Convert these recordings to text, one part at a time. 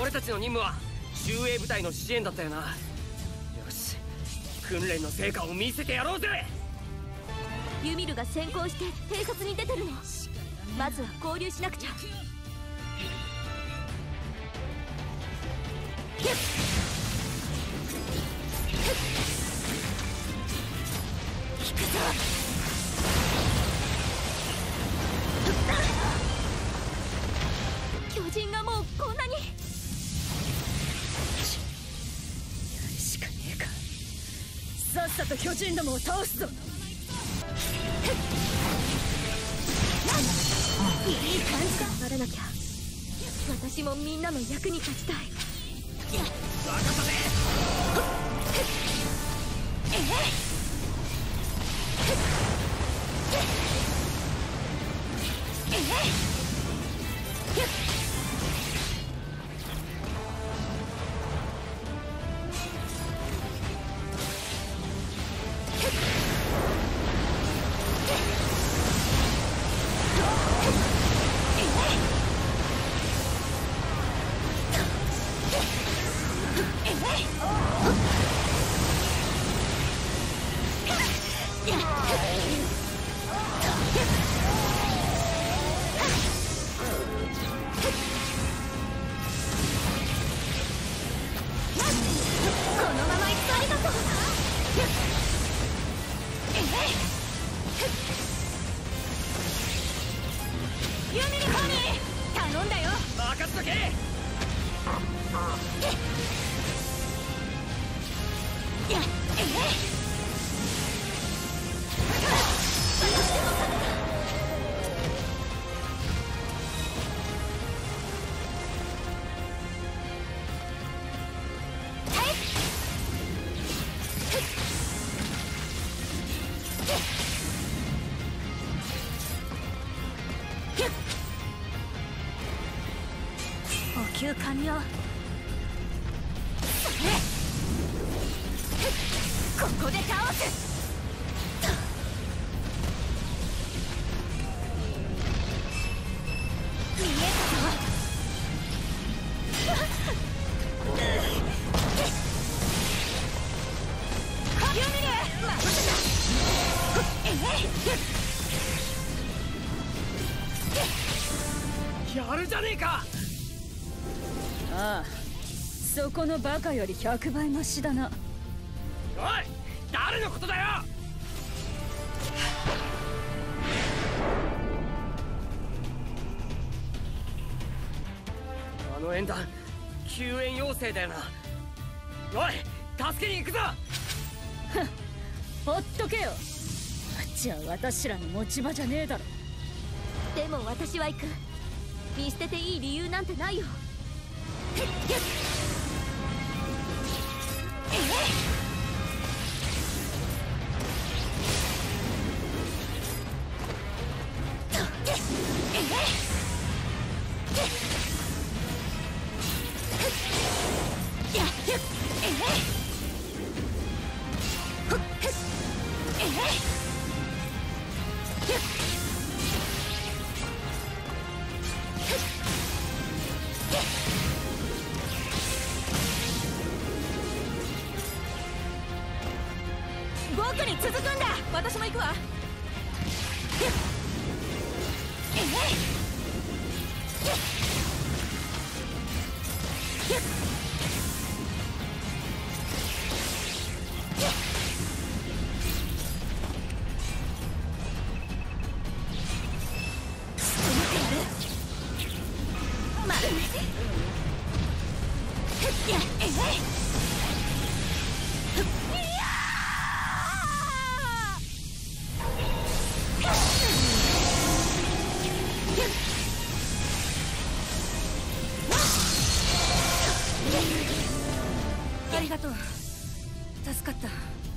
俺たちの任務は駐衛部隊の支援だったよな。よし、訓練の成果を見せてやろうぜ。 ユミルが先行して偵察に出てるの。まずは合流しなくちゃ。行くぞ。巨人がもうこんなに。やるしかねえか。さっさと巨人どもを倒すぞ。いい感じだ。頑張らなきゃ。私もみんなの役に立ちたい。任せて。補給完了。ここで倒す。見えたぞ。ユミル、任せた。 やるじゃねえか。 ああ、そこのバカより100倍マシだな。 おい、誰のことだよ。あの縁談、救援要請だよな。おい、助けに行くぞ。 ほっとけよ。じゃあ私らの持ち場じゃねえだろ。 でも私は行く。見捨てていい理由なんてないよ。僕に続くんだ。私も行くわ。ありがとう。助かった。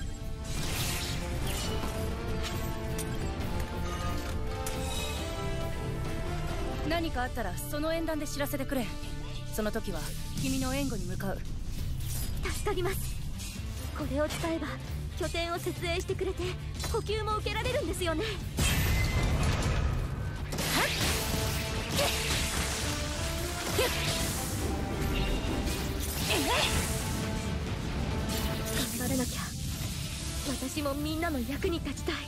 何かあったらその縁談で知らせてくれ。その時は君の援護に向かう。助かります。これを使えば拠点を設営してくれて補給も受けられるんですよね。 もみんなの役に立ちたい。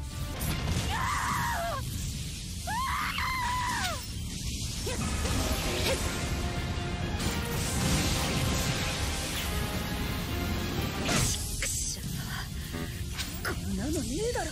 くしゃ、こんなのねえだろ。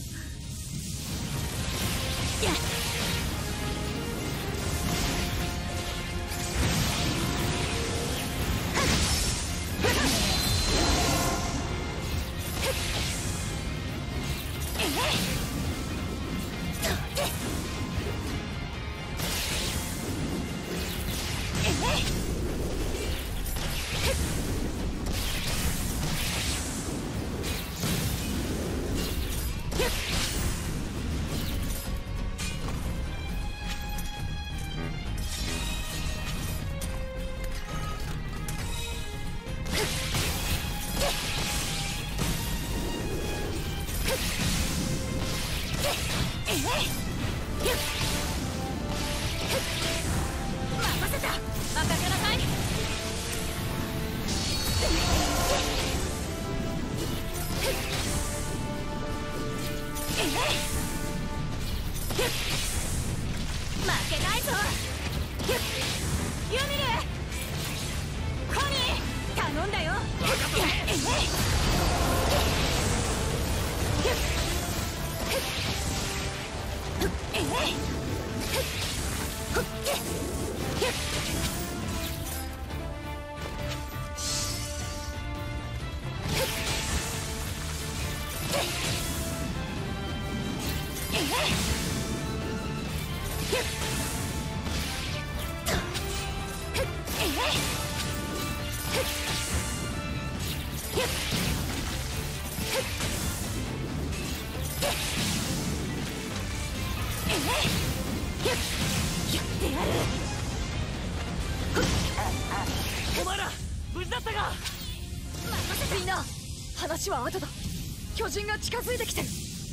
お前ら無事だったか。 みんな、話は後だ。巨人が近づいてきてる。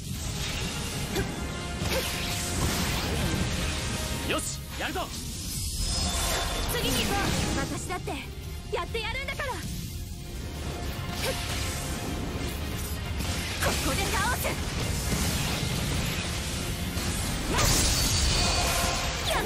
よし、やるぞ。 次に行こう。私だってやってやるんだから。ここで倒す。やった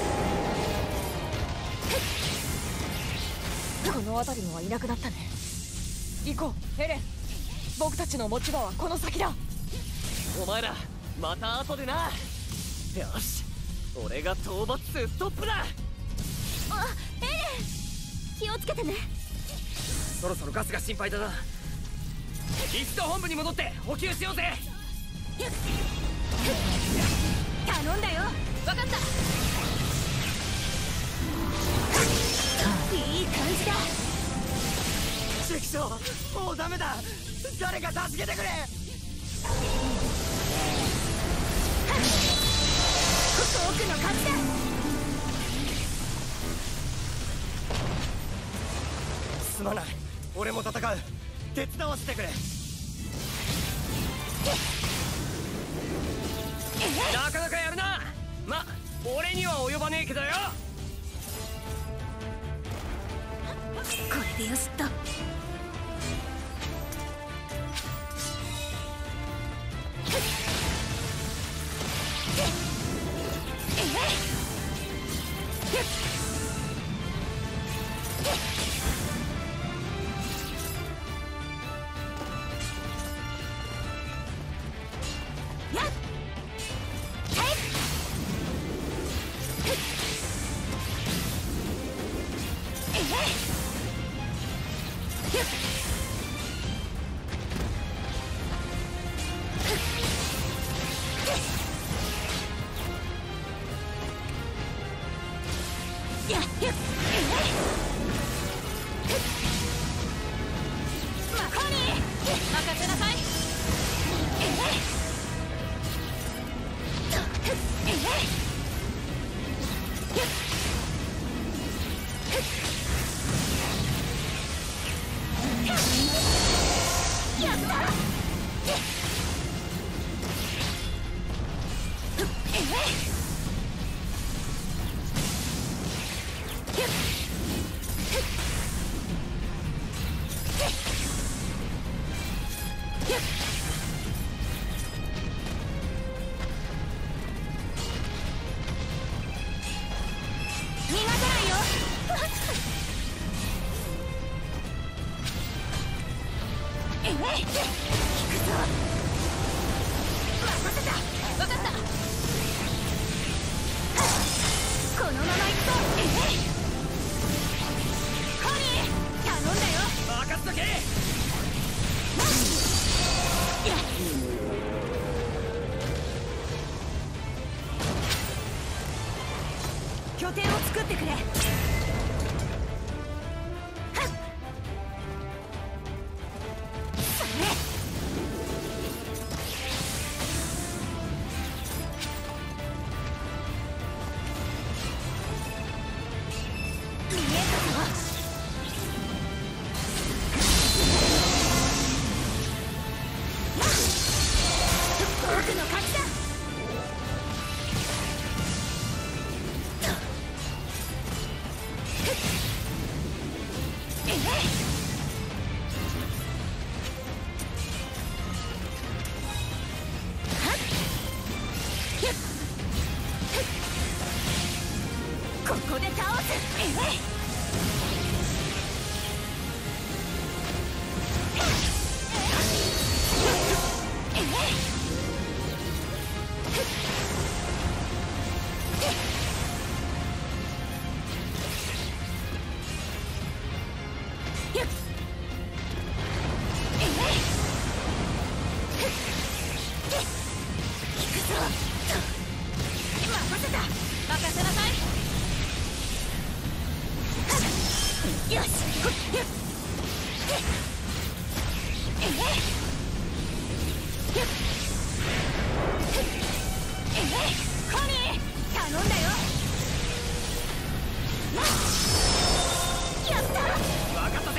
。この辺りのはいなくなったね。行こうエレン。僕たちの持ち場はこの先だ。 お前らまた後でな。よし、俺が討伐数トップだ。 あ、エレン、気をつけてね。 そろそろガスが心配だな。一度本部に戻って補給しようぜ。 頼んだよ。分かった。いい感じだ。 チキショー、もうダメだ。誰か助けてくれ。 僕の勝ちだ。 すまない、俺も戦う。手伝わせてくれ。なかなかやるな。ま、俺には及ばねえけどよ。 これでよしっと。やっえい、聞くぞ。任せた。分かった。このまま行くぞ。えい、コニー頼んだよ。 任せとけ。 やっ、拠点を作ってくれ。ここで倒す。よし。コニー頼んだよ。やった。 分かったぜ。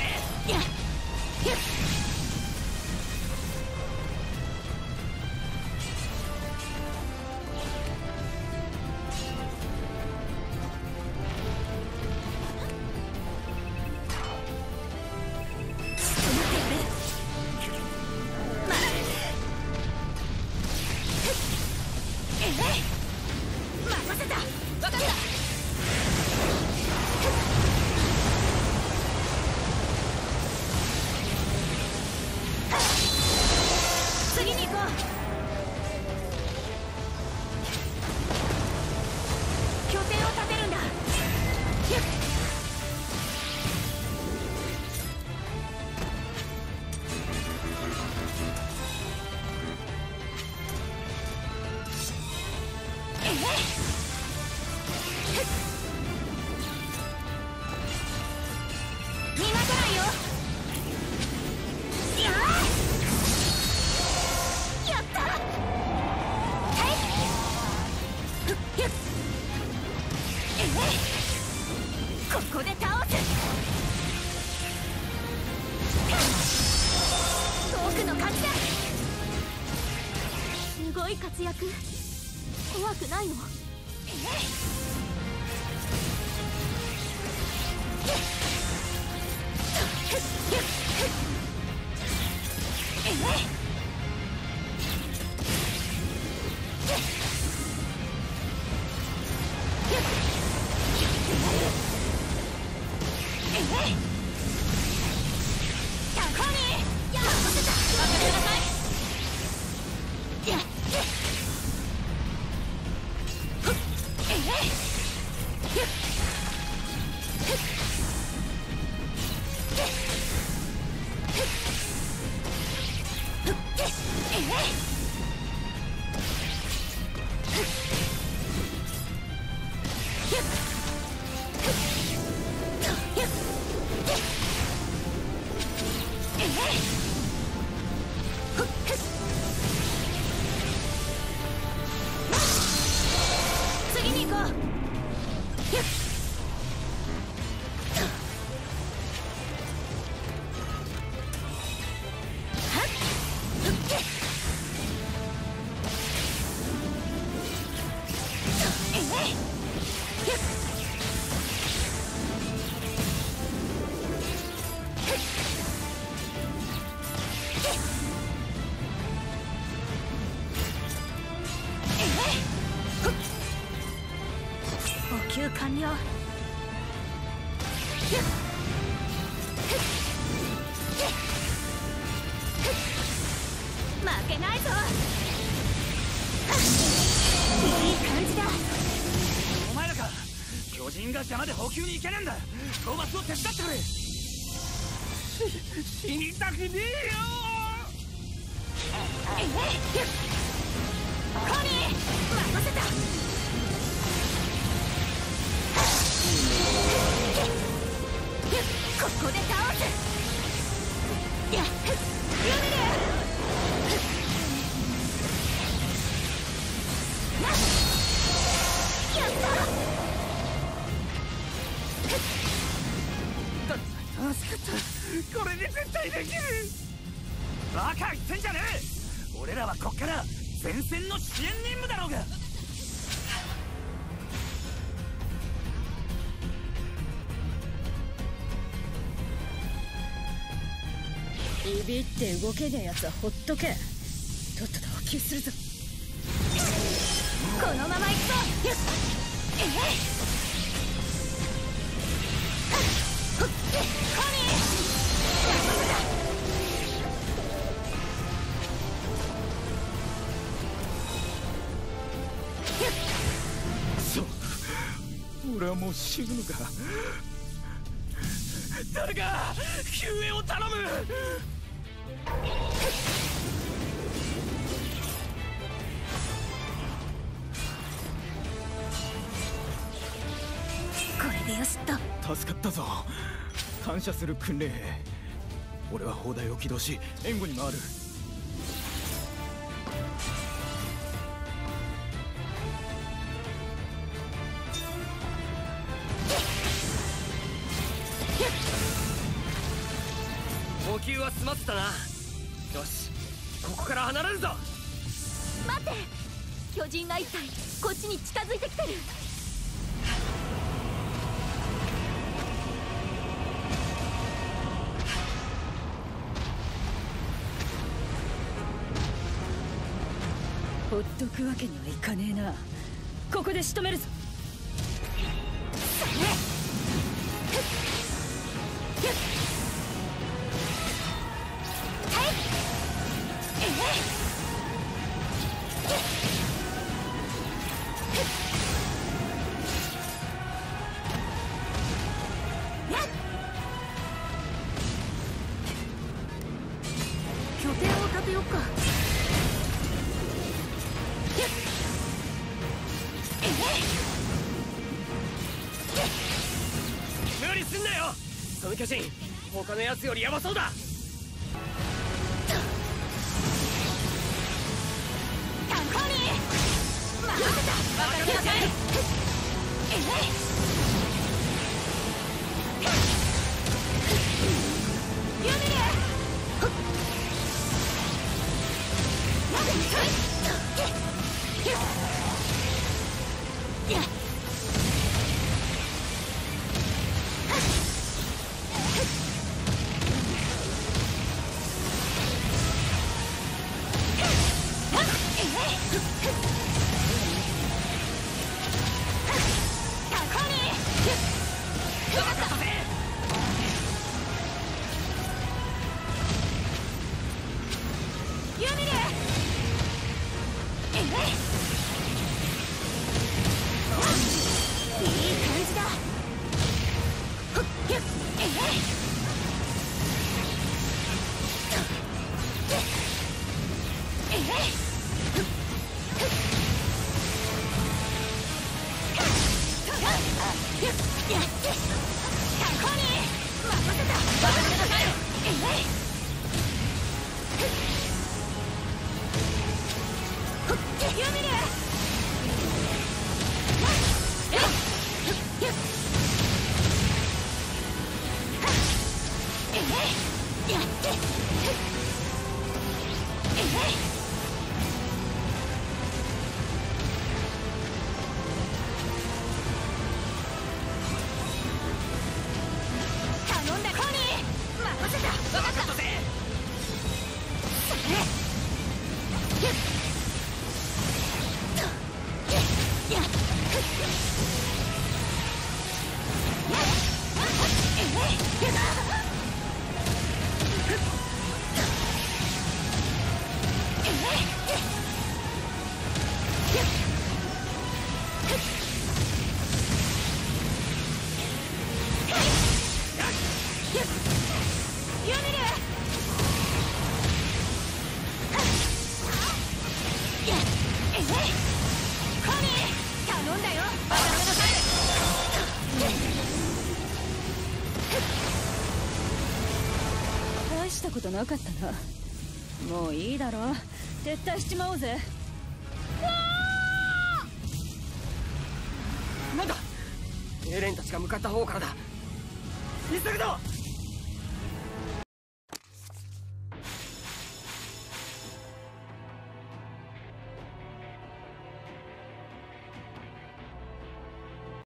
任せた。分かった。次に行こう。拠点を立てるんだ。逃がさないよ。やった。ここで倒す。僕の勝ちだ。すごい活躍。怖くないの？次に行こう。補給完了。 負けないぞ。いい感じだ。 お前らか。巨人が邪魔で補給に行けねえんだ。討伐を手伝ってくれ。死にたくねえよ。 コニー任せた。ここで倒す。やっユミルやった助かった。これで絶対できる。バカ言ってんじゃねえ。俺らはこっから前線の支援任務だろうが。 ビビって動けねえやつはほっとけ。とっとと補給するぞ。 このまま行くぞ。コニーそう俺はもう死ぬのか。誰か救援を頼む。 これでよしと。 助かったぞ。感謝する訓練兵。俺は砲台を起動し援護に回る。補給は済ませたな。よしここから離れるぞ。 待って、巨人が一体こっちに近づいてきてる。 ほっとくわけにはいかねえな。ここで仕留めるぞ。 拠点を立てよっか。 無理すんなよ。その巨人他のやつよりヤバそうだ。 タンコーニー任せた。任せなさい。ユミル大したことなかったな。もういいだろ、撤退しちまおうぜ。 なんだ、エレンたちが向かった方からだ。 急ぐぞ。